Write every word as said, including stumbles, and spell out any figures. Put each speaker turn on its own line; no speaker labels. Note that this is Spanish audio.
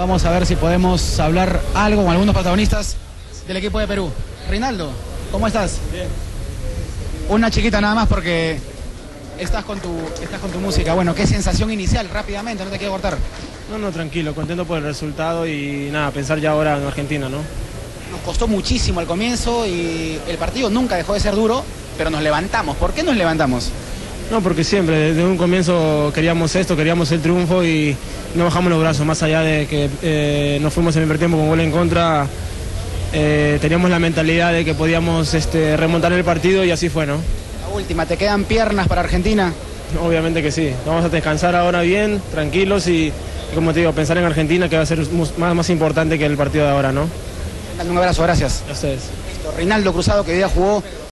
Vamos a ver si podemos hablar algo con algunos protagonistas del equipo de Perú. Reinaldo, ¿cómo estás?
Bien.
Una chiquita nada más porque estás con tu, estás con tu música. Bueno, ¿qué sensación inicial? Rápidamente, no te quiero cortar.
No, no, tranquilo, contento por el resultado y nada, pensar ya ahora en Argentina, ¿no?
Nos costó muchísimo al comienzo y el partido nunca dejó de ser duro, pero nos levantamos. ¿Por qué nos levantamos?
No, porque siempre, desde un comienzo queríamos esto, queríamos el triunfo y no bajamos los brazos, más allá de que eh, nos fuimos en el primer tiempo con gol en contra, eh, teníamos la mentalidad de que podíamos este, remontar el partido y así fue, ¿no?
La última, ¿te quedan piernas para Argentina?
Obviamente que sí, vamos a descansar ahora bien, tranquilos y, y como te digo, pensar en Argentina que va a ser más, más importante que el partido de ahora, ¿no?
Un abrazo, gracias.
A ustedes.
Listo, Reinaldo Cruzado, que hoy día jugó